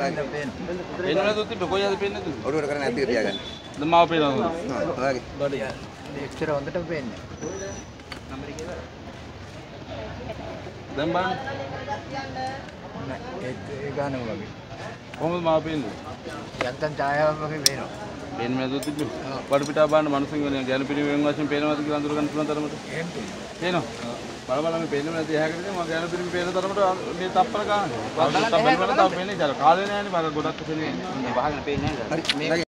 පේනවා දුත්ති කොයිද පේන්නේ දුත් ඔළුවට කරන්නේ නැද්ද තියාගන්න. දැන් මාව පේනවා ඔයාගේ බඩ එච්චර හොඳට පේන්නේ. දැන් බලන්න නෑ ඒ ගානම වගේ. කොහොමද මාව පේන්නේ යන්තම් ඡායාවක් වගේ පේනවා. පේන්නේ නැද්ද දුත්ති වඩ පිටා බලන්න මනුස්සන් වෙන ගැලු පිළිවෙන් වශයෙන් පේනවාද කියලා අඳුර ගන්න පුළුවන් තරමට එහෙම පේනවා බල බල මේ පේන්නේ නැති එහාකට මම ගැලු පිළිවෙන් පේන තරමට මේ තප්පර ගන්න බලන්න තව පේන්නේ ඉතල කාලේ නෑනේ බල ගොඩක් පේන්නේ වහගෙන පේන්නේ නැහැ. හරි.